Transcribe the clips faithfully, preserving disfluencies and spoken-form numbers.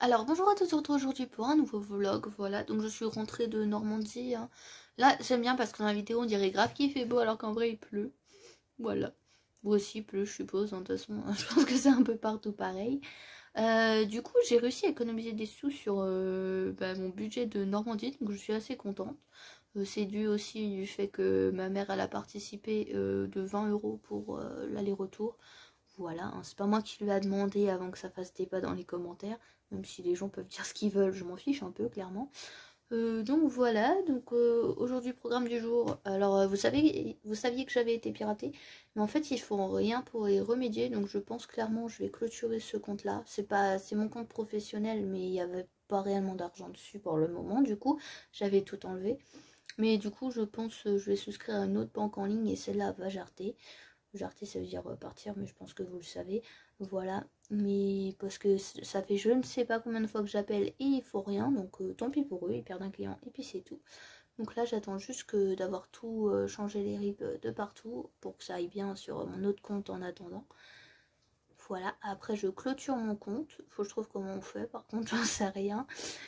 Alors bonjour à tous, on se retrouve aujourd'hui pour un nouveau vlog, voilà, donc je suis rentrée de Normandie, hein. Là j'aime bien parce que dans la vidéo on dirait grave qu'il fait beau alors qu'en vrai il pleut, voilà. Vous aussi il pleut je suppose, hein, de toute façon je pense que c'est un peu partout pareil. Euh, du coup j'ai réussi à économiser des sous sur euh, bah, mon budget de Normandie, donc je suis assez contente. Euh, c'est dû aussi du fait que ma mère elle a participé euh, de vingt euros pour euh, l'aller-retour. Voilà, hein, c'est pas moi qui lui a demandé avant que ça fasse débat dans les commentaires, même si les gens peuvent dire ce qu'ils veulent, je m'en fiche un peu clairement. Euh, donc voilà, donc euh, aujourd'hui programme du jour. Alors euh, vous savez, vous saviez que j'avais été piratée, mais en fait ils font rien pour y remédier, donc je pense clairement je vais clôturer ce compte-là. C'est pas, c'est mon compte professionnel, mais il n'y avait pas réellement d'argent dessus pour le moment. Du coup, j'avais tout enlevé, mais du coup je pense que je vais souscrire à une autre banque en ligne et celle-là va jarter. Jarter ça veut dire partir, mais je pense que vous le savez. Voilà, mais parce que ça fait je ne sais pas combien de fois que j'appelle et il faut rien, donc euh, tant pis pour eux, ils perdent un client et puis c'est tout. Donc là j'attends juste que d'avoir tout euh, changé les R I B de partout pour que ça aille bien sur mon autre compte en attendant. Voilà, après je clôture mon compte, faut que je trouve comment on fait, par contre j'en sais rien.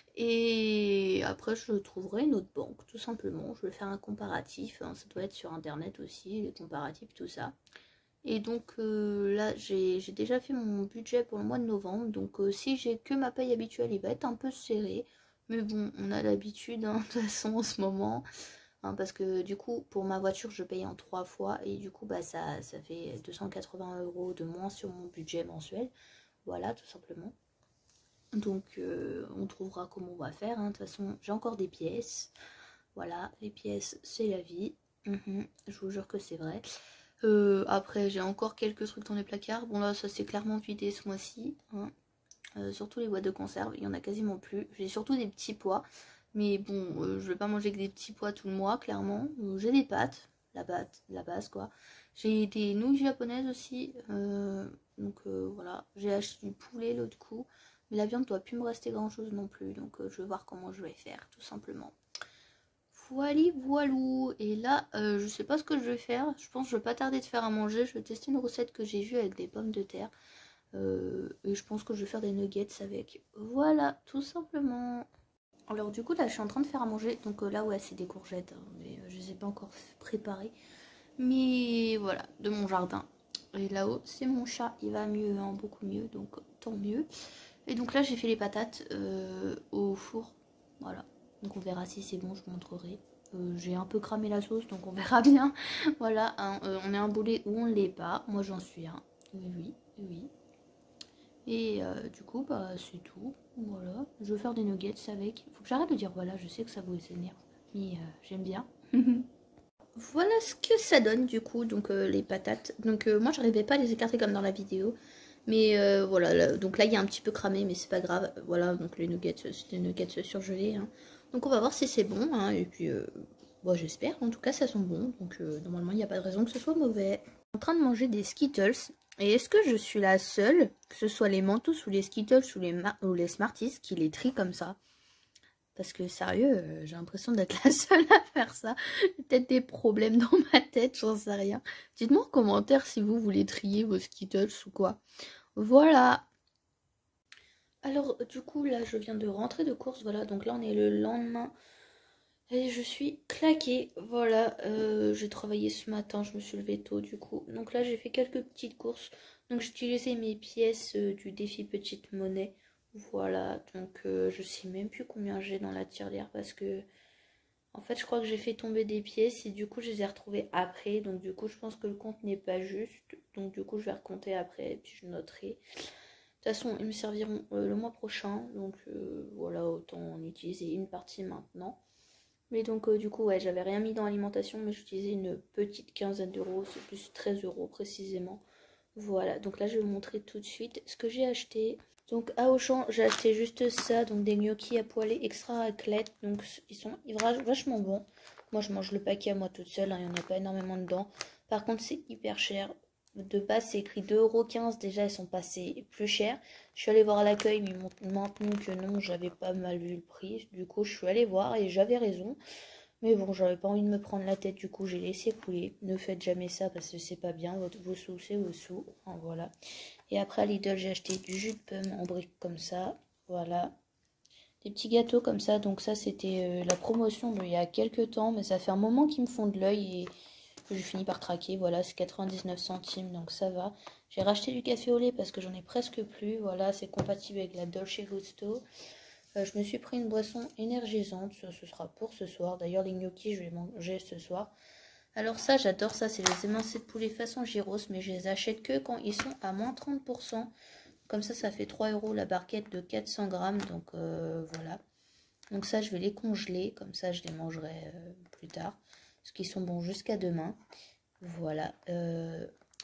Et après je trouverai une autre banque, tout simplement. Je vais faire un comparatif, hein, ça doit être sur internet aussi, les comparatifs, tout ça. Et donc euh, là j'ai déjà fait mon budget pour le mois de novembre. Donc euh, si j'ai que ma paye habituelle, il va être un peu serré. Mais bon, on a l'habitude, hein, de toute façon en ce moment. Hein, parce que du coup pour ma voiture je paye en trois fois. Et du coup bah ça, ça fait deux cent quatre-vingts euros de moins sur mon budget mensuel. Voilà, tout simplement. Donc euh, on trouvera comment on va faire, hein. De toute façon j'ai encore des pièces. Voilà, les pièces c'est la vie. Mmh, je vous jure que c'est vrai. Euh, après j'ai encore quelques trucs dans les placards. Bon là ça s'est clairement vidé ce mois-ci, hein. Euh, surtout les boîtes de conserve, il y en a quasiment plus. J'ai surtout des petits pois. Mais bon, euh, je vais pas manger que des petits pois tout le mois, clairement. Euh, j'ai des pâtes, la pâte, la base quoi. J'ai des nouilles japonaises aussi. Euh, donc euh, voilà, j'ai acheté du poulet l'autre coup. Mais la viande doit plus me rester grand chose non plus. Donc euh, je vais voir comment je vais faire, tout simplement. Voili voilou. Et là euh, je sais pas ce que je vais faire. Je pense que je vais pas tarder de faire à manger. Je vais tester une recette que j'ai vue avec des pommes de terre. Euh, et je pense que je vais faire des nuggets avec. Voilà, tout simplement. Alors du coup là je suis en train de faire à manger. Donc euh, là ouais c'est des courgettes, hein, mais euh, je les ai pas encore préparées. Mais voilà, de mon jardin. Et là-haut c'est mon chat, il va mieux, hein, beaucoup mieux, donc tant mieux. Et donc là j'ai fait les patates euh, au four. Voilà, donc on verra si c'est bon, je vous montrerai. Euh, j'ai un peu cramé la sauce, donc on verra bien. Voilà, hein, euh, on est un boulet ou on l'est pas. Moi j'en suis un. Oui, oui, oui. Et euh, du coup, bah c'est tout. Voilà, je vais faire des nuggets avec. Faut que j'arrête de dire voilà, je sais que ça vous énerve, mais euh, j'aime bien. Voilà ce que ça donne du coup, donc euh, les patates. Donc euh, moi j'arrivais pas à les écarter comme dans la vidéo. Mais euh, voilà, là, donc là il y a un petit peu cramé, mais c'est pas grave. Voilà, donc les nuggets, c'est des nuggets surgelés, hein. Donc on va voir si c'est bon, hein, et puis euh, bon, j'espère. En tout cas ça sent bon, donc euh, normalement il n'y a pas de raison que ce soit mauvais. Je suis en train de manger des Skittles. Et est-ce que je suis la seule, que ce soit les Mentos ou les Skittles ou les, ou les Smarties, qui les trient comme ça? Parce que sérieux, euh, j'ai l'impression d'être la seule à faire ça. Peut-être des problèmes dans ma tête, j'en sais rien. Dites-moi en commentaire si vous voulez trier vos Skittles ou quoi. Voilà. Alors du coup là je viens de rentrer de course, voilà, donc là on est le lendemain. Et je suis claquée, voilà, euh, j'ai travaillé ce matin, je me suis levée tôt du coup. Donc là j'ai fait quelques petites courses, donc j'ai utilisé mes pièces euh, du défi petite monnaie. Voilà, donc euh, je sais même plus combien j'ai dans la tirelire parce que en fait je crois que j'ai fait tomber des pièces et du coup je les ai retrouvées après. Donc du coup je pense que le compte n'est pas juste, donc du coup je vais recompter après et puis je noterai. De toute façon ils me serviront euh, le mois prochain, donc euh, voilà, autant en utiliser une partie maintenant. Mais donc euh, du coup ouais j'avais rien mis dans l'alimentation, mais j'utilisais une petite quinzaine d'euros, c'est plus treize euros précisément. Voilà, donc là je vais vous montrer tout de suite ce que j'ai acheté. Donc à Auchan j'ai acheté juste ça, donc des gnocchis à poêler extra raclette, donc ils sont vachement bons. Moi je mange le paquet à moi toute seule, hein, il n'y en a pas énormément dedans. Par contre c'est hyper cher. De base c'est écrit deux euros quinze, déjà ils sont passés plus chers. Je suis allée voir à l'accueil, mais ils m'ont maintenu que non, j'avais pas mal vu le prix. Du coup je suis allée voir et j'avais raison. Mais bon, j'avais pas envie de me prendre la tête, du coup j'ai laissé couler. Ne faites jamais ça parce que c'est pas bien, vos sous c'est vos sous. Enfin, voilà. Et après à Lidl j'ai acheté du jus de pomme en briques comme ça. Voilà. Des petits gâteaux comme ça. Donc ça, c'était euh, la promotion de, il y a quelques temps. Mais ça fait un moment qu'ils me font de l'œil et que j'ai fini par craquer. Voilà, c'est quatre-vingt-dix-neuf centimes. Donc ça va. J'ai racheté du café au lait parce que j'en ai presque plus. Voilà, c'est compatible avec la Dolce Gusto. Euh, je me suis pris une boisson énergisante. Ce, ce sera pour ce soir. D'ailleurs, les gnocchis, je vais manger ce soir. Alors ça, j'adore ça. C'est les émincés de poulet façon gyros. Mais je les achète que quand ils sont à moins trente pour cent. Comme ça, ça fait trois euros la barquette de quatre cents grammes. Donc euh, voilà. Donc ça, je vais les congeler. Comme ça, je les mangerai euh, plus tard. Parce qu'ils sont bons jusqu'à demain. Voilà. Euh,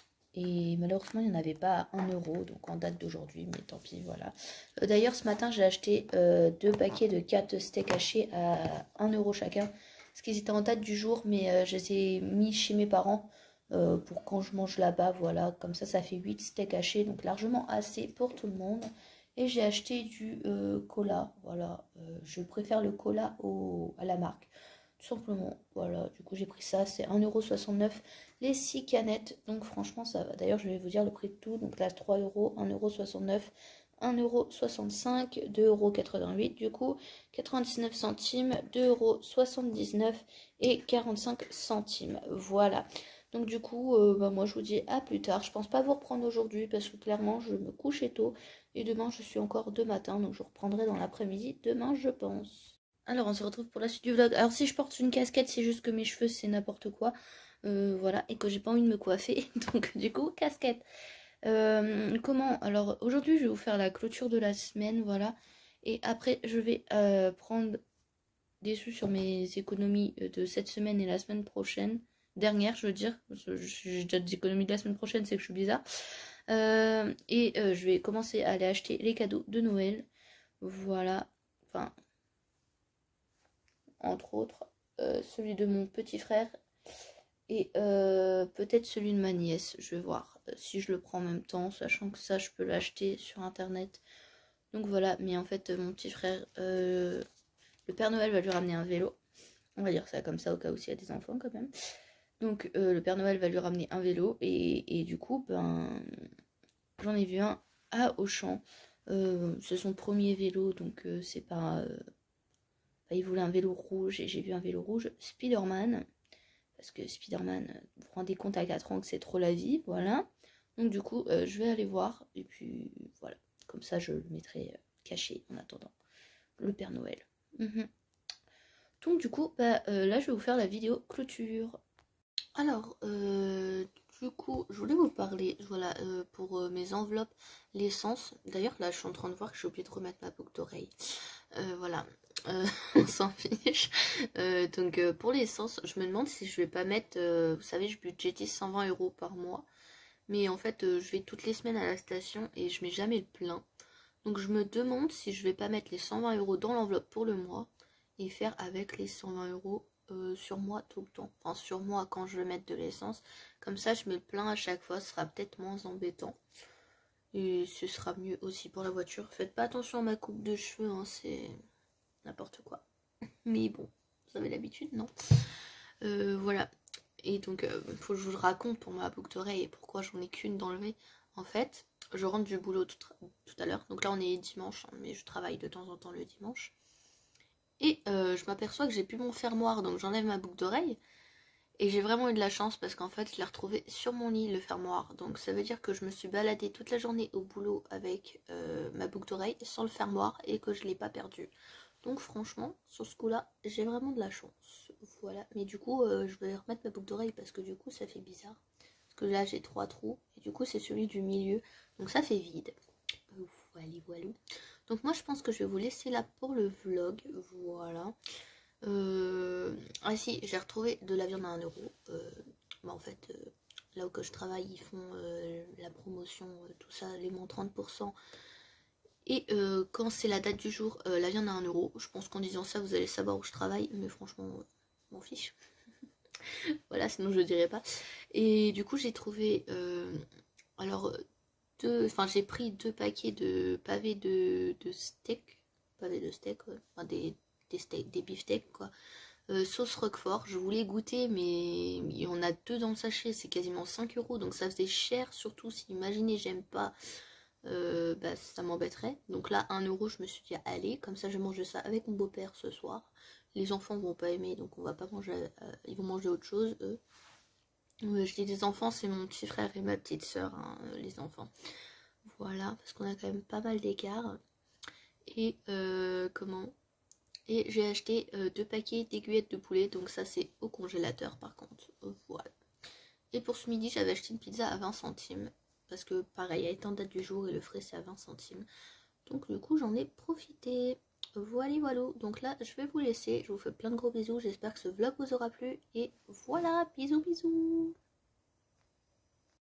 et malheureusement, il n'y en avait pas à un euro. Donc en date d'aujourd'hui. Mais tant pis, voilà. Euh, D'ailleurs, ce matin, j'ai acheté euh, deux paquets de quatre steaks hachés à un euro chacun. Parce qu'ils étaient en date du jour. Mais euh, je les ai mis chez mes parents. Euh, pour quand je mange là-bas, voilà, comme ça, ça fait huit steaks hachés, donc largement assez pour tout le monde. Et j'ai acheté du euh, cola, voilà, euh, je préfère le cola au, à la marque, tout simplement, voilà, du coup j'ai pris ça, c'est un euro soixante-neuf les six canettes, donc franchement ça va. D'ailleurs je vais vous dire le prix de tout, donc là trois euros, un euro soixante-neuf, un euro soixante-cinq, deux euros quatre-vingt-huit, du coup quatre-vingt-dix-neuf centimes, deux euros soixante-dix-neuf et quarante-cinq centimes, voilà. Donc du coup, euh, bah, moi je vous dis à plus tard. Je pense pas vous reprendre aujourd'hui parce que clairement je me couche tôt. Et demain je suis encore de matin. Donc je reprendrai dans l'après-midi demain je pense. Alors on se retrouve pour la suite du vlog. Alors si je porte une casquette c'est juste que mes cheveux c'est n'importe quoi. Euh, voilà. Et que j'ai pas envie de me coiffer. Donc du coup casquette. Euh, comment? Alors aujourd'hui je vais vous faire la clôture de la semaine. Voilà. Et après je vais euh, prendre des sous sur mes économies de cette semaine et la semaine prochaine. Dernière, je veux dire. J'ai déjà des économies de la semaine prochaine, c'est que je suis bizarre. Euh, et euh, je vais commencer à aller acheter les cadeaux de Noël. Voilà. Enfin, entre autres, euh, celui de mon petit frère. Et euh, peut-être celui de ma nièce. Je vais voir euh, si je le prends en même temps, sachant que ça, je peux l'acheter sur internet. Donc voilà. Mais en fait, mon petit frère, euh, le Père Noël va lui ramener un vélo. On va dire ça comme ça au cas où s'il y a des enfants quand même. Donc euh, le Père Noël va lui ramener un vélo et, et du coup ben j'en ai vu un à Auchan. Euh, c'est son premier vélo donc euh, c'est pas, euh, bah, il voulait un vélo rouge et j'ai vu un vélo rouge Spider-Man parce que Spider-Man, vous vous rendez compte à quatre ans que c'est trop la vie, voilà. Donc du coup euh, je vais aller voir et puis voilà, comme ça je le mettrai euh, caché en attendant le Père Noël. Mmh. Donc du coup bah, euh, là je vais vous faire la vidéo clôture. Alors, euh, du coup, je voulais vous parler, voilà, euh, pour euh, mes enveloppes, l'essence. D'ailleurs, là, je suis en train de voir que j'ai oublié de remettre ma boucle d'oreille. Euh, voilà, euh, on s'en fiche. Euh, donc, euh, pour l'essence, je me demande si je vais pas mettre, euh, vous savez, je budgétise cent vingt euros par mois. Mais en fait, euh, je vais toutes les semaines à la station et je mets jamais le plein. Donc, je me demande si je vais pas mettre les cent vingt euros dans l'enveloppe pour le mois et faire avec les cent vingt euros Euh, sur moi tout le temps, enfin sur moi quand je vais mettre de l'essence, comme ça je mets le plein à chaque fois, ce sera peut-être moins embêtant et ce sera mieux aussi pour la voiture. Faites pas attention à ma coupe de cheveux, hein, c'est n'importe quoi, mais bon, vous avez l'habitude, non? Euh, voilà, et donc euh, faut que je vous le raconte pour ma boucle d'oreille et pourquoi j'en ai qu'une d'enlever. En fait, je rentre du boulot tout, tout à l'heure, donc là on est dimanche, hein, mais je travaille de temps en temps le dimanche. Et euh, je m'aperçois que j'ai plus mon fermoir, donc j'enlève ma boucle d'oreille. Et j'ai vraiment eu de la chance parce qu'en fait, je l'ai retrouvé sur mon lit, le fermoir. Donc ça veut dire que je me suis baladée toute la journée au boulot avec euh, ma boucle d'oreille sans le fermoir et que je ne l'ai pas perdu. Donc franchement, sur ce coup-là, j'ai vraiment de la chance. Voilà. Mais du coup, euh, je vais remettre ma boucle d'oreille parce que du coup, ça fait bizarre. Parce que là, j'ai trois trous. Et du coup, c'est celui du milieu. Donc ça fait vide. Voilà, voilà. Donc moi je pense que je vais vous laisser là pour le vlog, voilà. Euh... Ah si, j'ai retrouvé de la viande à un euro. Euh... Bah, en fait, euh, là où que je travaille, ils font euh, la promotion, euh, tout ça, les moins trente pour cent. Et euh, quand c'est la date du jour, euh, la viande à un euro. Je pense qu'en disant ça, vous allez savoir où je travaille, mais franchement, euh, m'en fiche. Voilà, sinon je le dirais pas. Et du coup, j'ai trouvé... Euh... Alors... Enfin, j'ai pris deux paquets de pavés de, de steak, pavés de steak, ouais. Enfin, des, des steaks, des beefsteaks quoi. Euh, sauce roquefort, je voulais goûter, mais il y en a deux dans le sachet, c'est quasiment cinq euros, donc ça faisait cher, surtout si, imaginez, j'aime pas euh, bah, ça m'embêterait. Donc là, un euro, je me suis dit, allez, comme ça, je mange ça avec mon beau-père ce soir. Les enfants vont pas aimer, donc on va pas manger, euh, ils vont manger autre chose, eux. Euh, je dis des enfants, c'est mon petit frère et ma petite soeur, hein, les enfants. Voilà, parce qu'on a quand même pas mal d'écart. Et euh, comment Et j'ai acheté euh, deux paquets d'aiguillettes de poulet, donc ça c'est au congélateur par contre. Voilà. Et pour ce midi, j'avais acheté une pizza à vingt centimes. Parce que pareil, elle est en date du jour et le frais c'est à vingt centimes. Donc du coup, j'en ai profité. Voilà, voilà. Donc là, je vais vous laisser. Je vous fais plein de gros bisous. J'espère que ce vlog vous aura plu. Et voilà, bisous, bisous.